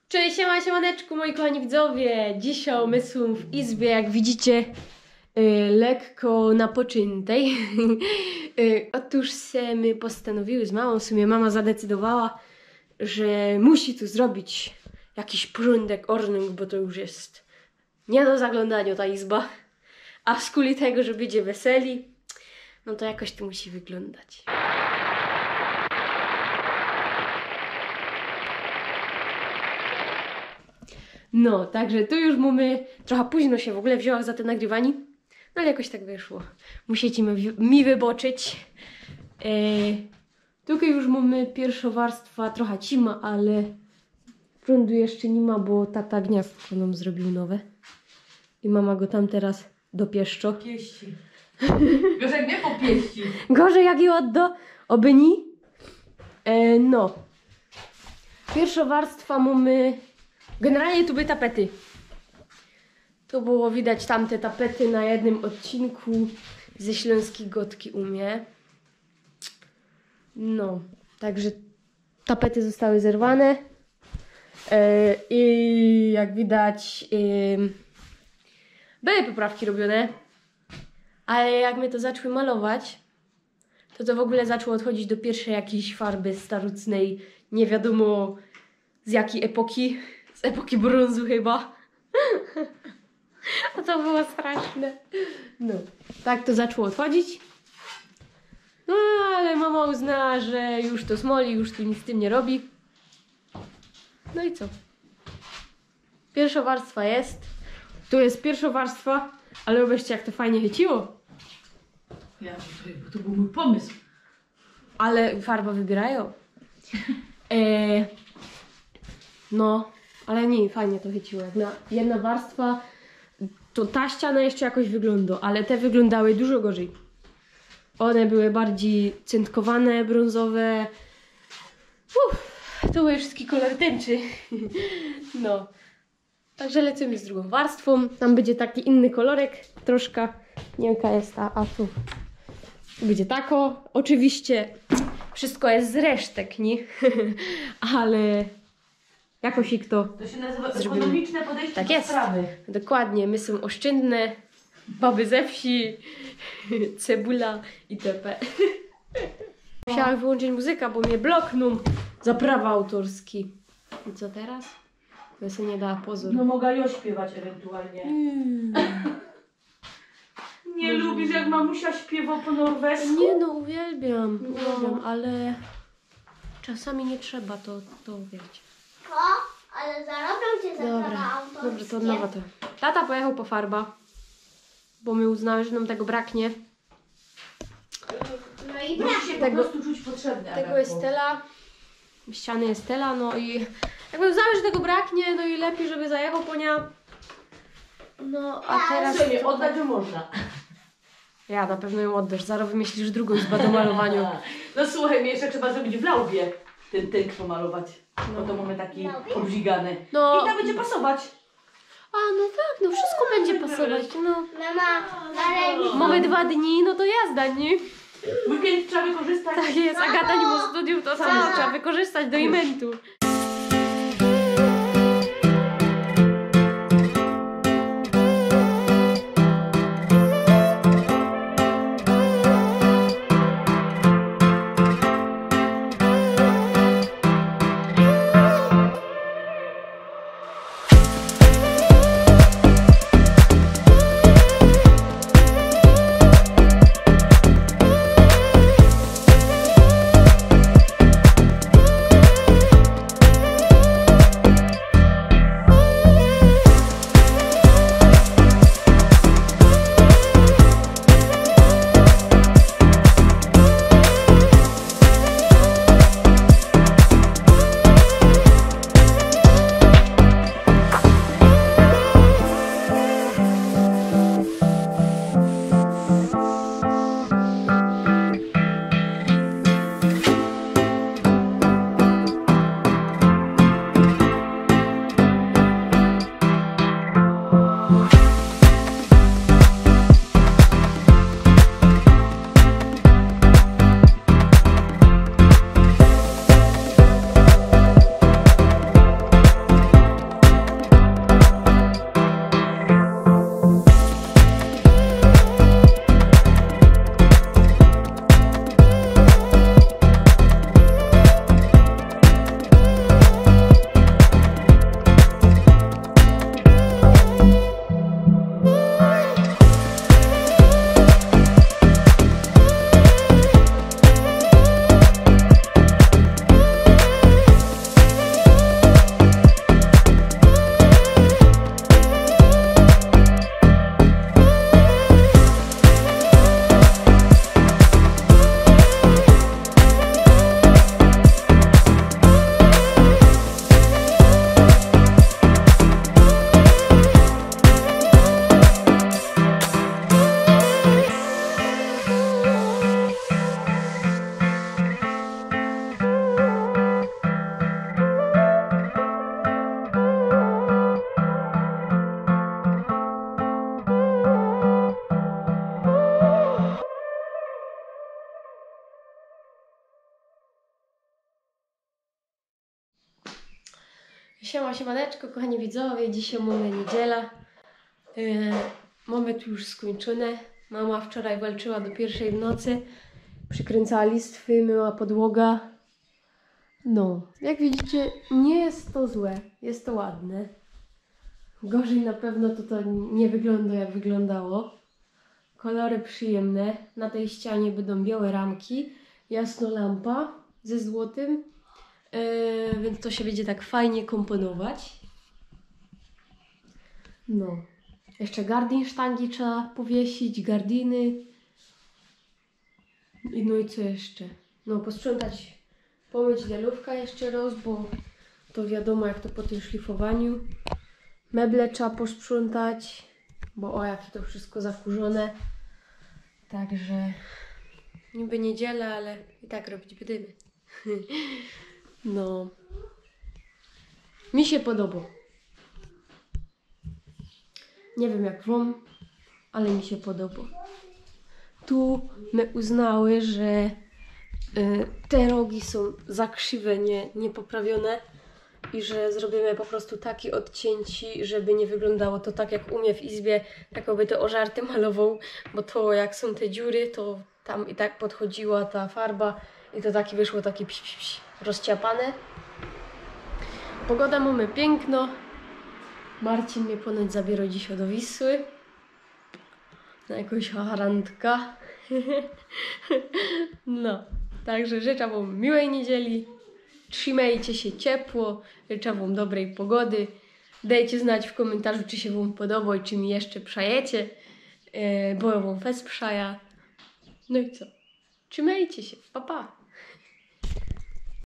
Cześć, siemaneczku moi kochani widzowie. Dzisiaj my są w izbie, jak widzicie, lekko napoczętej. Otóż se my postanowiły z mamą, w sumie mama zadecydowała, że musi tu zrobić jakiś porządek, ornung, bo to już jest nie do zaglądania ta izba. A w skuli tego, że będzie weseli, no to jakoś to musi wyglądać. No, także tu już mamy, trochę późno się w ogóle wzięła za te nagrywanie, no ale jakoś tak wyszło. Musicie mi wybaczyć. Tutaj już mamy pierwsza warstwa, trochę cima, ale prądu jeszcze nie ma, bo tata gniazdko nam zrobił nowe. I mama go tam teraz dopieszczo. Pieści. Gorzej jak mnie popieści. Gorzej jak je odda, oby ni. No. Pierwsza warstwa mamy... Generalnie tu były tapety. Tu było widać tamte tapety na jednym odcinku ze Śląskiej Gotki u mnie. No, także tapety zostały zerwane. I jak widać były poprawki robione. Ale jak my to zaczęły malować, to w ogóle zaczęło odchodzić do pierwszej jakiejś farby starożytnej. Nie wiadomo z jakiej epoki. Z epoki brązu chyba. A to było straszne. No, tak to zaczęło odchodzić. No, ale mama uznała, że już to smoli, już tu nic z tym nie robi. No i co? Pierwsza warstwa jest. Tu jest pierwsza warstwa, ale zobaczcie, jak to fajnie chyciło. Ja, bo to był mój pomysł. Ale farba wybierają. No, ale nie, fajnie to chyciło. Jak na jedna warstwa, to ta ściana jeszcze jakoś wygląda, ale te wyglądały dużo gorzej. One były bardziej cyntkowane, brązowe. To były wszystkie kolory tęczy. No. Także lecimy z drugą warstwą. Tam będzie taki inny kolorek, troszkę. Nie wiem, jaka jest ta, a tu będzie tako. Oczywiście wszystko jest z resztek, nie? Ale jakoś ich to... To się nazywa zrobimy. ekonomiczne podejście Tak do jest. sprawy. Dokładnie, my są oszczędne, baby ze wsi, cebula itp. Musiałam wyłączyć muzykę, bo mnie bloknął za prawa autorskie. I co teraz? To się nie da pozór. No mogę ją śpiewać ewentualnie. Nie lubisz jak mamusia śpiewa po norwesku? Nie no, uwielbiam, ale czasami nie trzeba to wiecie. Ale zarobią cię za prawa Dobra, autorskie. dobrze, to od nowa to. Tata pojechał po farba, bo my uznały, że nam tego braknie. No i Musi się Tego- po prostu czuć potrzebny. Tego jest tela, ściany jest tela, no i jakby uznały, że tego braknie, no i lepiej, żeby zajechał po nią. No, a teraz... Sobie oddać ją można. Ja na pewno ją oddasz, zaraz wymyślisz drugą izbę do malowania. No słuchaj, mi jeszcze trzeba zrobić w laubie ten tynk pomalować. Bo to mamy taki obrzigany. No. I tam będzie pasować. A, no tak, no wszystko będzie pasować, no. mama, dalej. Mamy 2 dni, no to jazda, nie? Weekend trzeba wykorzystać. Tak jest, Agata nie ma studiów, to samo trzeba wykorzystać do eventu. Siemaneczko, kochani widzowie, dzisiaj mamy niedziela. Mamy tu już skończone. Mama wczoraj walczyła do 1:00 w nocy. Przykręcała listwy, myła podłoga. No, jak widzicie, nie jest to złe, jest to ładne. Gorzej na pewno to nie wygląda jak wyglądało. Kolory przyjemne. Na tej ścianie będą białe ramki, jasno lampa ze złotym. Więc to się będzie tak fajnie komponować. No. Jeszcze gardin sztangi trzeba powiesić, gardiny. No i co jeszcze? No posprzątać, pomyć delówka jeszcze raz, bo to wiadomo jak to po tym szlifowaniu. Meble trzeba posprzątać, bo o jakie to wszystko zakurzone. Także niby niedziela, ale i tak robić będziemy. No. Mi się podoba. Nie wiem jak wam, ale mi się podoba. Tu my uznały, że te rogi są za krzywe, niepoprawione i że zrobimy po prostu taki odcięci, żeby nie wyglądało to tak jak u mnie w izbie, jakoby to ożarty malował, bo to jak są te dziury, to tam i tak podchodziła ta farba i to taki wyszło takie rozciapane. Pogoda mamy piękno. Marcin mnie ponoć zabiera dzisiaj do Wisły na jakąś randkę. No, także życzę wam miłej niedzieli. Trzymajcie się ciepło, życzę wam dobrej pogody. Dajcie znać w komentarzu, czy się wam podoba i czy mi jeszcze przajecie, bo ja wam fest przaja. No i co? Trzymajcie się, pa pa!